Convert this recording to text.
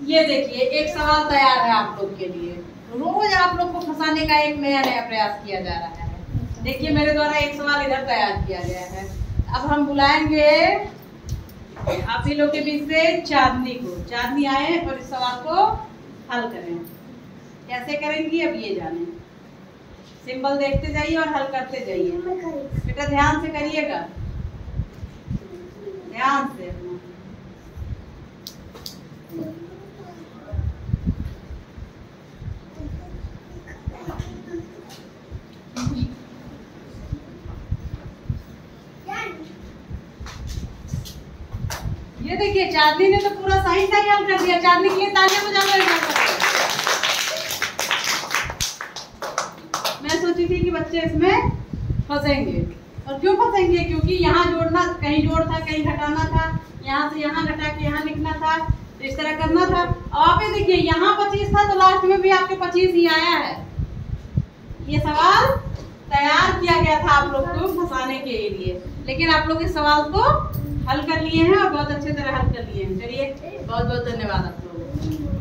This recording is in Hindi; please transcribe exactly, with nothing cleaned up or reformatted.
ये देखिए एक सवाल तैयार है आप लोग के लिए। रोज आप लोग को फंसाने का एक नया नया प्रयास किया जा रहा है। देखिए मेरे द्वारा एक सवाल इधर तैयार किया गया है। अब हम बुलाएंगे आप ही लोग के बीच से चांदनी को। चांदनी आए और इस सवाल को हल करें। कैसे करेंगी अब ये जाने। सिंबल देखते जाइए और हल करते जाइए। बेटा ध्यान से करिएगा, ध्यान से। ये देखिए चांदनी ने तो पूरा सही सही हल कर दिया। चांदनी के लिए तालियां बजाकर। मैं सोची थी कि बच्चे इसमें फंसेंगे, और क्यों फंसेंगे, क्योंकि यहाँ जोड़ना, कहीं जोड़ था कहीं घटाना था, यहाँ से यहाँ घटा के यहाँ लिखना था, तो इस तरह करना था। और आप ये देखिए यहाँ पच्चीस था तो लास्ट में भी आपके पच्चीस ही आया है। ये सवाल तैयार किया गया था आप लोग को फंसाने के लिए, लेकिन आप लोग इस सवाल को हल कर लिए हैं और बहुत अच्छे तरह हल कर लिए हैं। चलिए बहुत बहुत धन्यवाद आप लोग।